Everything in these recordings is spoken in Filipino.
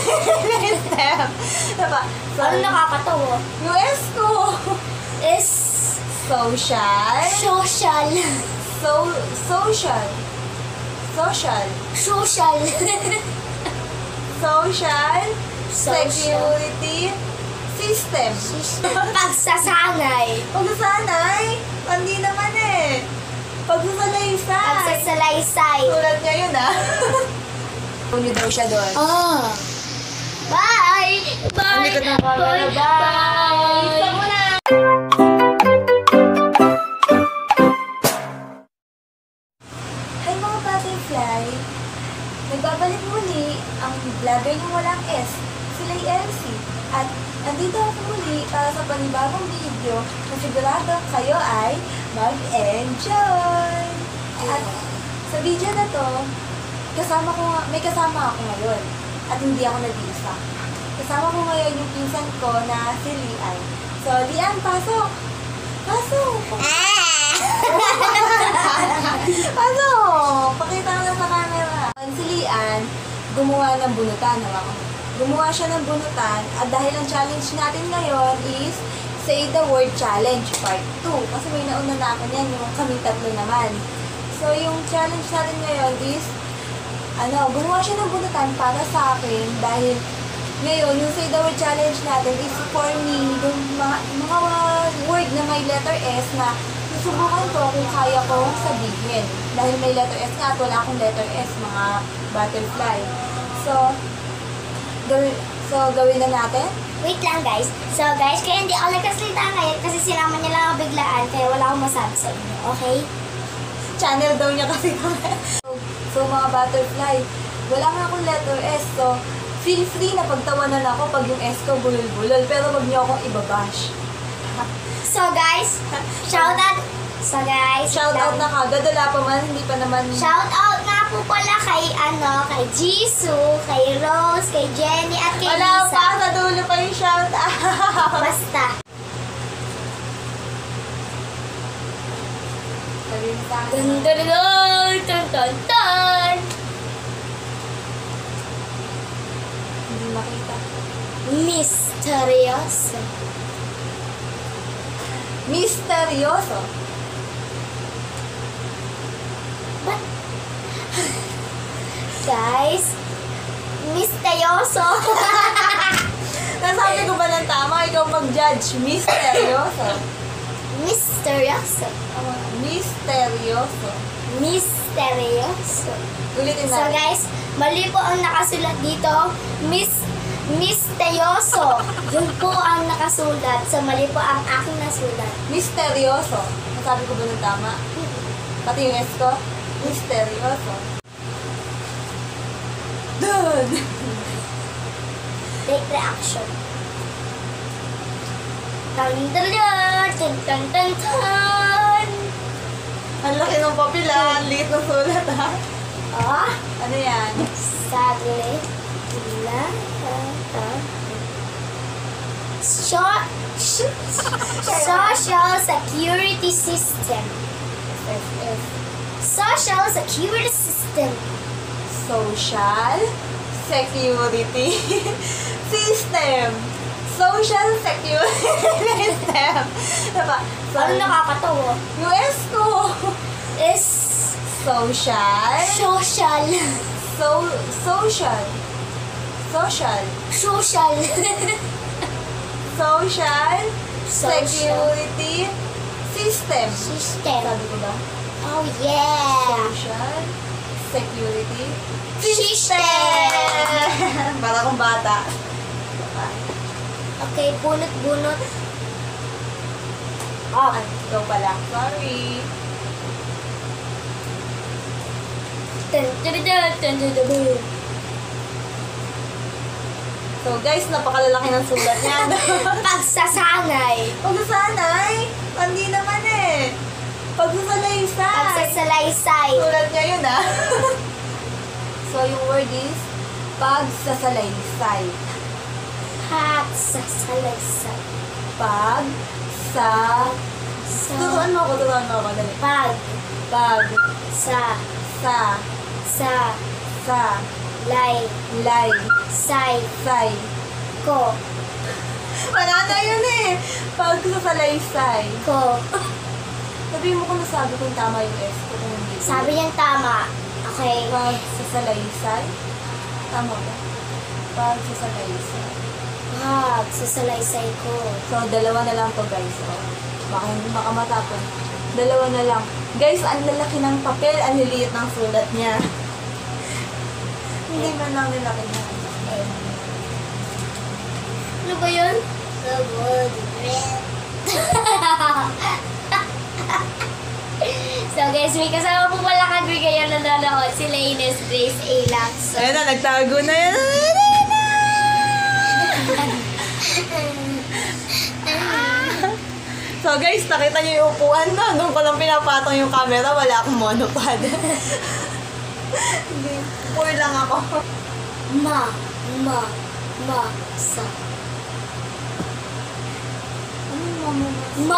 STEM. Diba? So, Ano nakakatawa? yung S ko. Is Social. social. Social. Social. Social. Social. Social. Security. System. Pagsasanay. Pagsasanay? Hindi naman eh. Pagsasalaysay. Pagsasalaysay. Tulad ngayon Puno daw siya doon. Ah. Bye! Bye! Ang likod ng camera. Bye! Stop mo na! Hi mga butterfly! Nagbabalik muli ang vlogger yung walang S, sila'y Elsie. At nandito ako muli para sa panibagong video na sigurado kayo ay mag-enjoy! At sa video na to, may kasama ako ngayon. At hindi ako nag-iisa. Kasama ko ngayon yung pinsan ko na si Lian. So, Lian, pasok! Pasok! Pasok! Pakita ko lang sa camera. Si Lian, gumawa ng bunutan. Gumawa siya ng bunutan. At dahil ang challenge natin ngayon is Say the Word Challenge Part 2. Kasi may nauna na ako niyan, yung kaming tatlo naman. So, yung challenge natin ngayon is gumawa siya ng bunutan para sa akin dahil ngayon, yung Say the Word Challenge natin is for me, yung mga word na may letter S na susubukan ko kung kaya kong sabihin. Dahil may letter S nga at wala akong letter S, mga butterfly. So, gawin na natin? Wait lang guys. So guys, kaya hindi ako nagkasalita ngayon kasi sinama niya lang ako biglaan kaya wala akong masabi sa inyo. Okay? Channel daw niya kasi So mga butterfly, wala nga akong letter S. So, feel free na pagtawanan ako pag yung S ko bulol-bulol. Pero wag niyo akong ibabash. So guys, shout out. So guys, Shout out na kagad. Wala pa man, hindi pa naman. shout out nga po pala kay kay Jisoo, kay Rose, kay Jenny at kay Wala Lisa. pa, sa dulo pa yung shout out. Basta. Dun dun dun dun dun dun. Hindi makita. Misteryoso. Misteryoso. What? Guys, misteryoso. Nasabi ko ba ng tama? Ikaw mag-judge. Misteryoso. Misteryoso. Misteryoso. Misteryoso. Ulitin So natin. guys, mali po ang nakasulat dito. Misteryoso. Yun po ang nakasulat. So mali po ang aking nasulat. Misteryoso. Nasabi ko ba ng tama? Pati yung S ko? Misteryoso. Dun! Take reaction. Tan tan tan tan tan tan tan. Ang laki ng papel Ang liit ng sulat Ah, Ano yan? saglit. Social Security System. SS. Social Security System. Social Security System. Social Security System. Diba? So, Ano nakakatawa? yung S ko. Is Social. social. Social. Social. Social. Social Social. Security System. System. Sabi ko ba? Oh yeah. Social Security System. Para akong bata. Okay, bunot-bunot. Ah, ikaw pala. Sorry. So guys, napakalalaki ng sulat niyan. Pagsasanay. Pagsasanay? Hindi naman eh. Pagsasalaysay. Pagsasalaysay. Sulat niya yun So yung word is pagsasalaysay. Pagsasalaysay. Turuan mo ako. Dali. Pag. Pag. Sa. Sa. Sa. Sa. Lay. Lay. Say. Say. Ko. Wala na yun eh. Pag sa salaysay. Ko. Sabihin mo kung nasabi kung tama yung S ko kung hindi. Sabi niyang tama. Okay. Pag sa salaysay. Tama ba? Pag sa salaysay. Wag, sasalaysay ko. So, dalawa na lang to guys. Oh. Baka hindi makamatapon. Dalawa na lang. Guys, ang lalaki ng papel. Ang liliit ng sulat niya. Hindi man lang nilaki na. Ano ba yun? So good. So guys, may kasama po pala kami ngayon na nanonood si Lainez Grace A. Lacson. Ayun na, nagtago na yan. So guys, nakita niyo yung upuan na. Doon ko lang pinapatong yung camera. Wala akong monopod. Hindi. Poor lang ako. Ma, sa. Ano yung mama?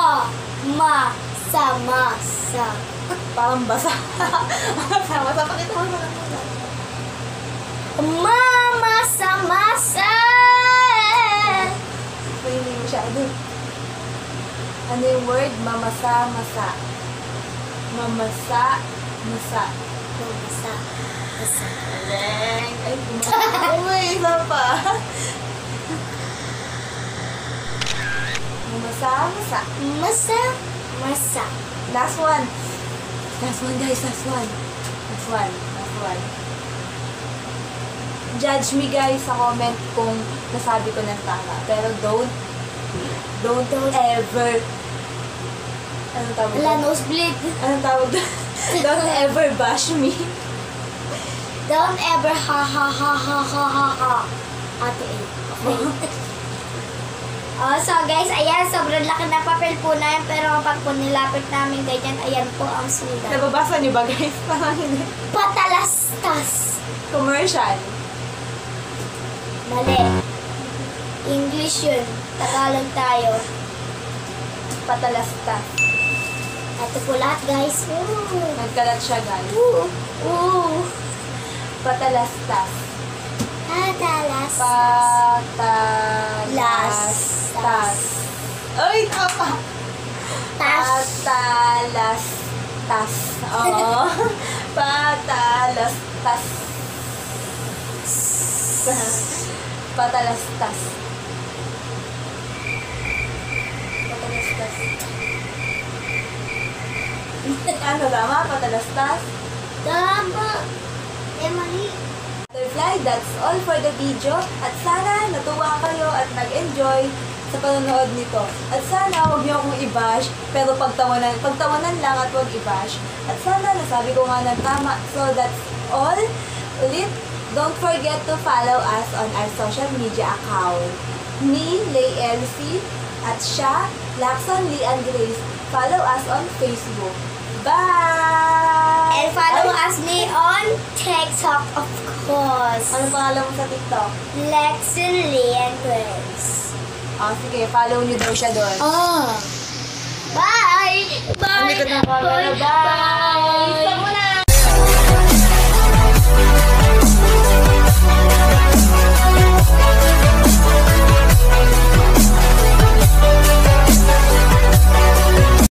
Masa. Parang basa. Basa. Pakita mo sa kanila. Masa. So, hindi masyado. Ano yung word? Masa. Masa. Ay, uy, isa pa. Masa. Last one. Last one, guys. Last one. Judge me, guys, sa comment kung nasabi ko ng tama. Pero don't ever. Anong tawag Wala, doon? nosebleed. Anong tawag doon? Don't ever bash me. Don't ever ha. Ate A. Okay. So guys, ayan, sobrang laki ng papel po na yan, pero kapag po nilapit namin ganyan, ayan po ang sulat. Nababasa niyo ba, guys? Parang hindi. Patalastas. Commercial. Mali. English yun. Tagalog tayo. Patalastas. Ito po lahat, guys. Woo! Nagkalat siya, guys. Woo! Patalastas. Patalastas. Patalastas. Ay, tama. Patalastas. Oo. Patalastas. Patalastas. Ano tama? Patalastas? Tama. Mali. Butterfly, that's all for the video. At sana natuwa kayo at nag-enjoy sa panonood nito. At sana huwag niyo akong i-bash, pero pagtawanan lang at huwag i-bash. At sana nasabi ko nga ng tama. So that's all. Ulit, don't forget to follow us on our social media account. Me, Lay Elsie, at siya, Lacson Lee and Grace. Follow us on Facebook. Bye! And follow Ay, us me on TikTok, of course. Ano pangalan mo sa TikTok? Lexon Lee and Grace. Sige, follow niyo daw siya doon. Bye! Bye! Hindi ko na camera. Bye!